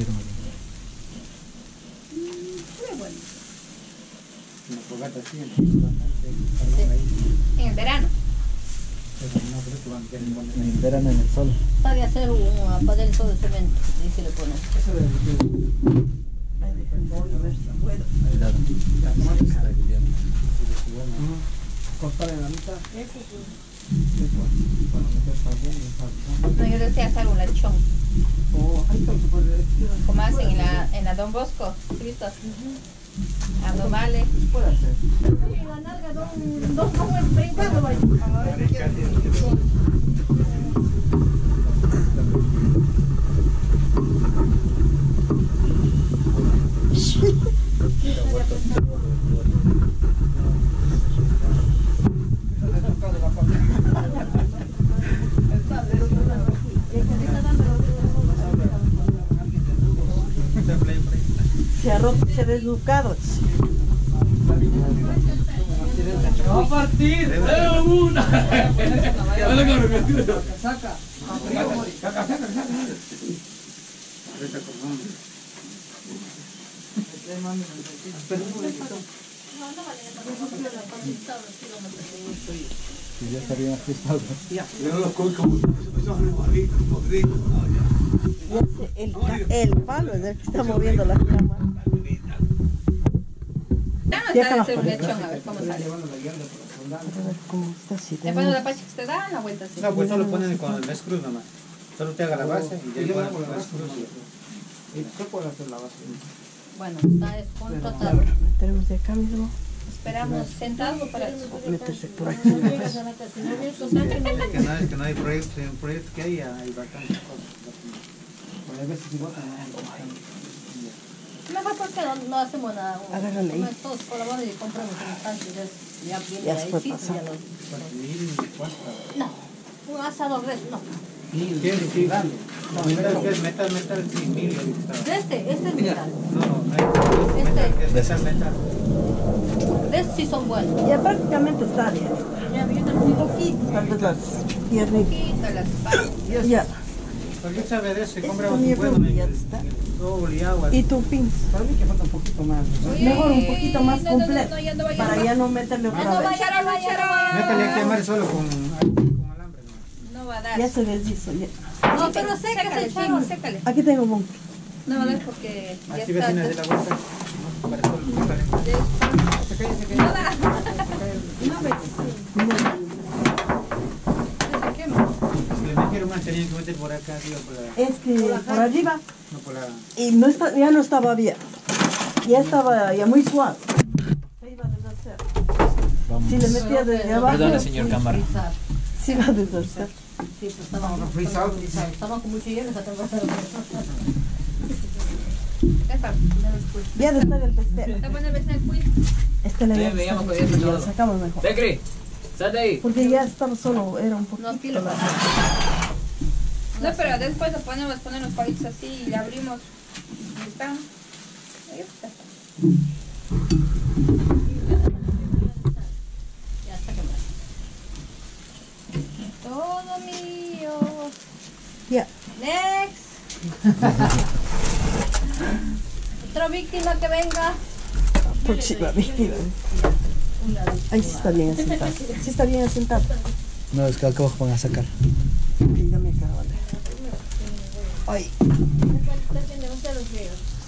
Speaker 1: Muy bueno.
Speaker 3: Una fogata así, bastante carbón ahí.
Speaker 1: En el verano.
Speaker 3: No creo que van a quedar en el verano en el sol.
Speaker 1: Está de hacer un panel todo de cemento. Y si le pones.
Speaker 3: Eso de
Speaker 2: Ahí déjenme a ver si puedo.
Speaker 5: Cortar en la mitad.
Speaker 1: No, yo deseo hacer un lechón.
Speaker 5: Oh, ahí está súper.
Speaker 1: Como hacen en la Don Bosco. Fritos. Abdominales.
Speaker 5: Puede hacer.
Speaker 6: En la nalga, dos como brincando, vaya.
Speaker 2: Se ha roto, se ha desnucado.
Speaker 9: Va a partir. ¡Una! Saca.
Speaker 3: Si ya estaría ajustado.
Speaker 2: El palo es el que está moviendo la cámara.
Speaker 1: Ya no está de hacer un lechón, a ver cómo sale.
Speaker 2: A ver cómo está así.
Speaker 1: Después de la pacha que te da la vuelta así.
Speaker 8: No, pues solo ponen con el screw nomás. Solo te haga la base y ya ponen con el screw.
Speaker 5: ¿Qué puede hacer la base?
Speaker 1: Bueno, está descontrolado.
Speaker 2: Meteremos de acá mismo.
Speaker 1: Esperamos sentado para
Speaker 2: Meterse por aquí.
Speaker 8: Que no hay proyectos que hay bastantes cosas.
Speaker 5: A veces si botan,
Speaker 1: mejor porque no hacemos nada.
Speaker 2: Agárrale ahí.
Speaker 1: Todos colaboramos y compramos un tanque. Ya viene
Speaker 2: Ya
Speaker 1: de
Speaker 2: se
Speaker 1: ahí,
Speaker 2: puede
Speaker 1: sí,
Speaker 2: pasar.
Speaker 1: ya lo- No, un asador de no.
Speaker 8: Sí, grande. Metal, sí, 1000.
Speaker 1: Este es metal.
Speaker 8: No, metal.
Speaker 1: De estos sí son buenos.
Speaker 2: Ya prácticamente está bien.
Speaker 1: Ya viene
Speaker 2: Un poquito, tal vez las piernitas.
Speaker 1: poquito las patas.
Speaker 2: Ya.
Speaker 8: Porque sabe de eso,
Speaker 2: Este
Speaker 8: compramos
Speaker 2: también
Speaker 8: un bueno
Speaker 2: ya está.
Speaker 8: sol y agua.
Speaker 2: Y tu pins.
Speaker 5: para mí que falta un poquito más.
Speaker 2: Mejor un poquito más
Speaker 1: no,
Speaker 2: completo.
Speaker 1: ya no vaya.
Speaker 2: Para ya no meterle otra
Speaker 1: No
Speaker 2: vez.
Speaker 1: vaya.
Speaker 8: Métale a quemar solo con alambre nomás.
Speaker 1: No va a dar.
Speaker 2: Ya se deshizo. Ya.
Speaker 1: No, pero sécale, chavo, sécale.
Speaker 2: Aquí tengo un
Speaker 1: No va a dar porque ya
Speaker 8: Así
Speaker 1: está.
Speaker 8: vecinas de la vuelta. Para todo el mundo.
Speaker 1: No da. Se quema.
Speaker 8: Si le metieron más, tenían que meter por acá arriba, por la,
Speaker 2: Es que por arriba.
Speaker 8: no por la.
Speaker 2: Y no está, ya no estaba bien. Ya estaba ya muy suave. Se iba a deshacer. Si le metía desde abajo.
Speaker 7: Perdone, señor cámara.
Speaker 2: Se iba a deshacer.
Speaker 1: Sí, pues estaba con mucho hielo esa temporada.
Speaker 2: Ya después del testero.
Speaker 1: ¿Te pones a besar el quiz?
Speaker 2: Este le
Speaker 7: me llamo
Speaker 2: lo sacamos mejor.
Speaker 7: Becri,
Speaker 2: Porque ya estar solo era un poquito.
Speaker 1: No, aquí lo pasa. No, pero después lo ponemos los palitos así y le abrimos. Y está. Ahí está. Ya está quemado. Todo mío.
Speaker 2: Ya.
Speaker 1: Next. Otra víctima que venga.
Speaker 2: Próxima víctima. Ahí sí está bien asentado. Sí está bien asentado.
Speaker 3: No, es que acá abajo van a sacar.
Speaker 2: Dígame acá, vale. Ay.
Speaker 1: Está haciendo demasiado frío.